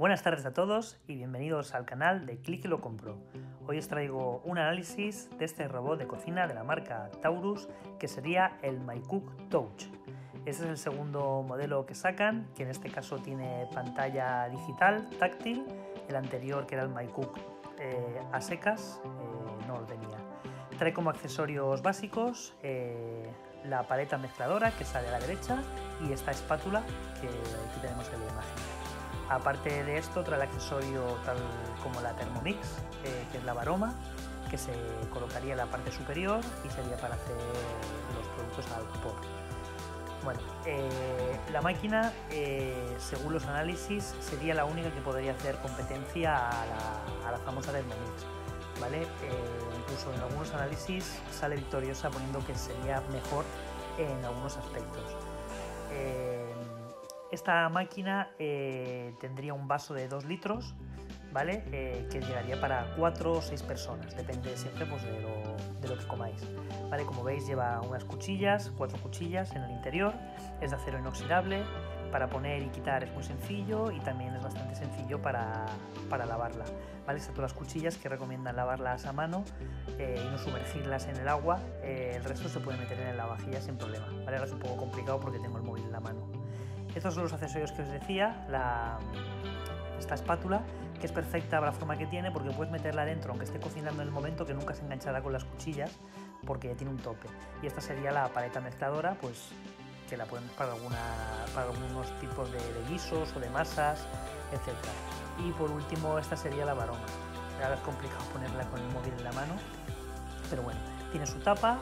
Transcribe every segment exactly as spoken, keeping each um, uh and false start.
Buenas tardes a todos y bienvenidos al canal de Click y lo compro. Hoy os traigo un análisis de este robot de cocina de la marca Taurus, que sería el MyCook Touch. Este es el segundo modelo que sacan, que en este caso tiene pantalla digital, táctil. El anterior, que era el MyCook eh, a secas, eh, no lo tenía. Trae como accesorios básicos eh, la paleta mezcladora, que sale a la derecha, y esta espátula que aquí tenemos en la imagen. Aparte de esto, trae el accesorio tal como la Thermomix, eh, que es la varoma, que se colocaría en la parte superior y sería para hacer los productos al vapor. Bueno, eh, la máquina, eh, según los análisis, sería la única que podría hacer competencia a la, a la famosa Thermomix, ¿vale? Eh, incluso en algunos análisis sale victoriosa poniendo que sería mejor en algunos aspectos. Eh, Esta máquina eh, tendría un vaso de dos litros, ¿vale? Eh, que llegaría para cuatro o seis personas, depende siempre pues, de, lo, de lo que comáis, ¿vale? Como veis, lleva unas cuchillas, cuatro cuchillas en el interior, es de acero inoxidable, para poner y quitar es muy sencillo y también es bastante sencillo para, para lavarla, ¿vale? Excepto las cuchillas, que recomiendan lavarlas a mano eh, y no sumergirlas en el agua, eh, el resto se puede meter en la vajilla sin problema, ¿vale? Ahora es un poco complicado porque tengo el móvil en la mano. Estos son los accesorios que os decía, la, esta espátula, que es perfecta para la forma que tiene, porque puedes meterla dentro, aunque esté cocinando en el momento, que nunca se enganchará con las cuchillas, porque tiene un tope. Y esta sería la paleta mezcladora, pues que la pueden para, alguna, para algunos tipos de, de guisos o de masas, etcétera. Y por último, esta sería la varoma. Ahora es complicado ponerla con el móvil en la mano, pero bueno, tiene su tapa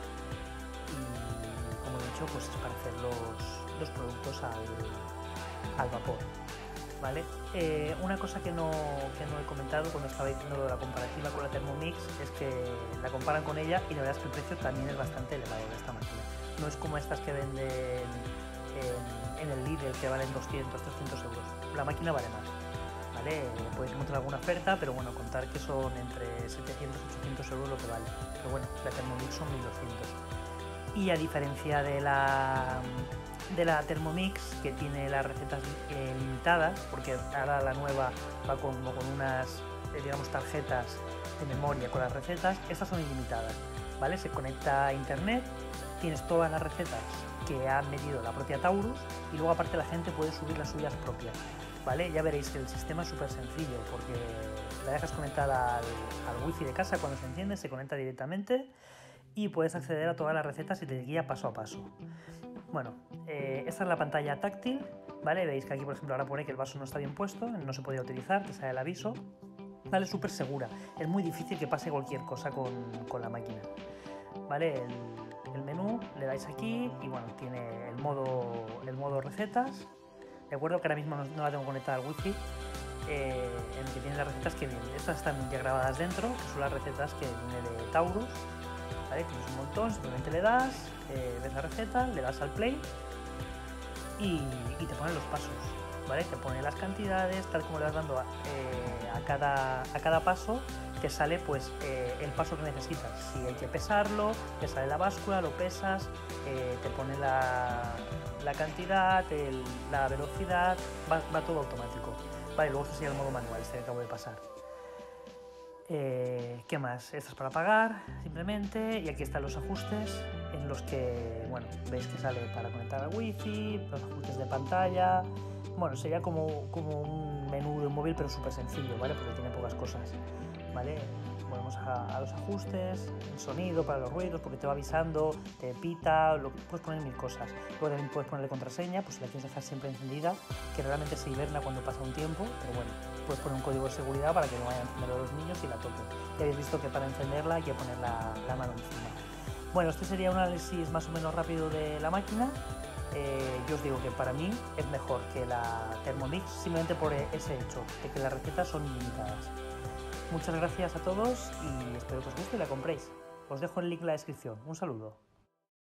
y, como he dicho, pues es para hacer los los productos al, al vapor, ¿vale? Eh, una cosa que no, que no he comentado cuando estaba diciendo lo de la comparativa con la Thermomix es que la comparan con ella y la verdad es que el precio también es bastante elevado de esta máquina. No es como estas que venden en, en el Lidl, que valen doscientos, trescientos euros. La máquina vale más, ¿vale? Podéis encontrar alguna oferta, pero bueno, contar que son entre setecientos y ochocientos euros lo que vale. Pero bueno, la Thermomix son mil doscientos. Y a diferencia de la de la Thermomix, que tiene las recetas eh, limitadas, porque ahora la nueva va con, con unas eh, digamos tarjetas de memoria con las recetas, estas son ilimitadas, ¿vale? Se conecta a internet, tienes todas las recetas que ha medido la propia Taurus y luego aparte la gente puede subir las suyas propias, ¿vale? Ya veréis que el sistema es súper sencillo, porque la dejas conectada al, al wifi de casa, cuando se enciende se conecta directamente y puedes acceder a todas las recetas y te guía paso a paso. Bueno, eh, esta es la pantalla táctil, ¿vale? Veis que aquí, por ejemplo, ahora pone que el vaso no está bien puesto, no se podía utilizar, te sale el aviso, ¿vale? Súper segura, es muy difícil que pase cualquier cosa con, con la máquina, ¿vale? El, el menú, le dais aquí y bueno, tiene el modo, el modo recetas. De acuerdo que ahora mismo no, no la tengo conectada al wifi, eh, en el que tiene las recetas que vienen. Estas están ya grabadas dentro, que son las recetas que viene de Taurus, ¿vale? Tienes un montón, simplemente le das, eh, ves la receta, le das al play y, y te pone los pasos, ¿vale? Te pone las cantidades, tal como le vas dando a, eh, a, cada, a cada paso, te sale pues eh, el paso que necesitas. Si hay que pesarlo, te sale la báscula, lo pesas, eh, te pone la, la cantidad, el, la velocidad, va, va todo automático, ¿vale? Luego este sería el modo manual, este que acabo de pasar. Eh, ¿Qué más? Esto es para pagar, simplemente, y aquí están los ajustes en los que, bueno, veis que sale para conectar al wifi, los ajustes de pantalla. Bueno, sería como, como un menú de un móvil, pero súper sencillo, ¿vale? Porque tiene pocas cosas, ¿vale? Volvemos a, a los ajustes, el sonido para los ruidos, porque te va avisando, te pita, lo, puedes poner mil cosas. Luego también puedes ponerle contraseña, pues si la quieres dejar siempre encendida, que realmente se hiberna cuando pasa un tiempo, pero bueno, puedes poner un código de seguridad para que no vayan a encender a los niños y la toquen. Ya habéis visto que para encenderla hay que poner la, la mano encima. Bueno, este sería un análisis más o menos rápido de la máquina. Eh, yo os digo que para mí es mejor que la Thermomix, simplemente por ese hecho, de que las recetas son ilimitadas. Muchas gracias a todos y espero que os guste y la compréis. Os dejo el link en la descripción. Un saludo.